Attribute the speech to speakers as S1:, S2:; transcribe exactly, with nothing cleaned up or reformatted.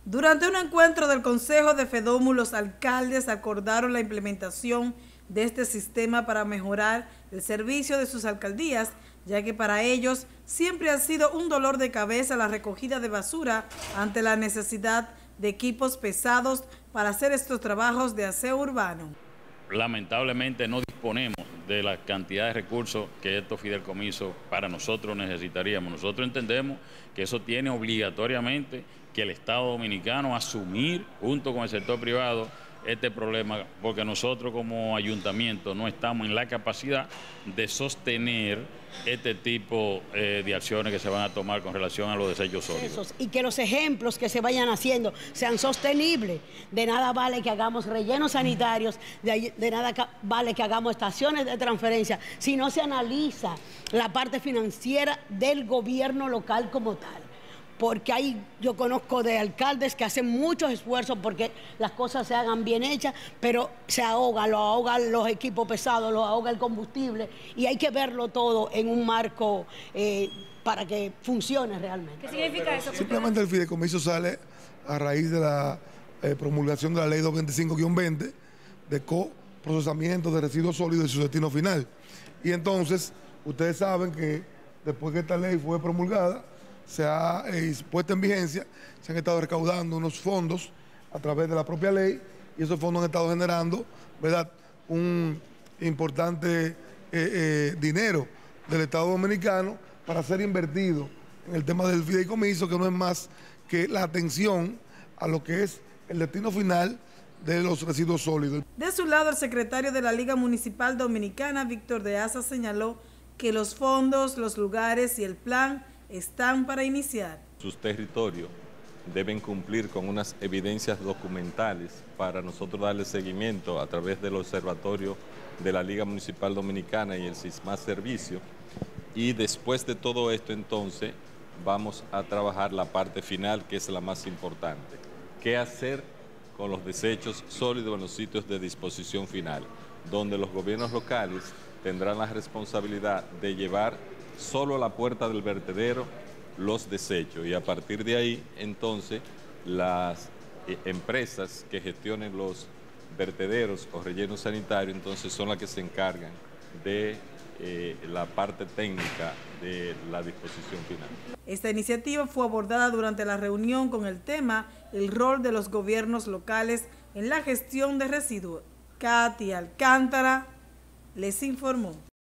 S1: Durante un encuentro del Consejo de FEDOMU, los alcaldes acordaron la implementación de este sistema para mejorar el servicio de sus alcaldías, ya que para ellos siempre ha sido un dolor de cabeza la recogida de basura ante la necesidad de equipos pesados para hacer estos trabajos de aseo urbano.
S2: Lamentablemente no disponemos de la cantidad de recursos que estos fideicomisos para nosotros necesitaríamos. Nosotros entendemos que eso tiene obligatoriamente que el Estado Dominicano asumir junto con el sector privado este problema, porque nosotros como ayuntamiento no estamos en la capacidad de sostener este tipo eh, de acciones que se van a tomar con relación a los desechos sólidos.
S3: Y que los ejemplos que se vayan haciendo sean sostenibles. De nada vale que hagamos rellenos sanitarios, de, de nada vale que hagamos estaciones de transferencia, si no se analiza la parte financiera del gobierno local como tal. Porque hay, yo conozco de alcaldes que hacen muchos esfuerzos porque las cosas se hagan bien hechas, pero se ahoga, lo ahogan los equipos pesados, lo ahoga el combustible, y hay que verlo todo en un marco eh, para que funcione realmente.
S4: ¿Qué significa eso?
S5: Simplemente el fideicomiso sale a raíz de la eh, promulgación de la ley doscientos veinticinco guion veinte de coprocesamiento de residuos sólidos y su destino final. Y entonces, ustedes saben que después que esta ley fue promulgada, se ha eh, puesto en vigencia, se han estado recaudando unos fondos a través de la propia ley y esos fondos han estado generando, ¿verdad?, un importante eh, eh, dinero del Estado Dominicano para ser invertido en el tema del fideicomiso, que no es más que la atención a lo que es el destino final de los residuos sólidos.
S1: De su lado, el secretario de la Liga Municipal Dominicana, Víctor de Asa, señaló que los fondos, los lugares y el plan están para iniciar.
S6: Sus territorios deben cumplir con unas evidencias documentales para nosotros darle seguimiento a través del observatorio de la Liga Municipal Dominicana y el SISMAS Servicio. Y después de todo esto, entonces, vamos a trabajar la parte final, que es la más importante. ¿Qué hacer con los desechos sólidos en los sitios de disposición final? Donde los gobiernos locales tendrán la responsabilidad de llevar solo a la puerta del vertedero los desechos, y a partir de ahí entonces las eh, empresas que gestionen los vertederos o rellenos sanitarios entonces son las que se encargan de eh, la parte técnica de la disposición final.
S1: Esta iniciativa fue abordada durante la reunión con el tema el rol de los gobiernos locales en la gestión de residuos. Katy Alcántara les informó.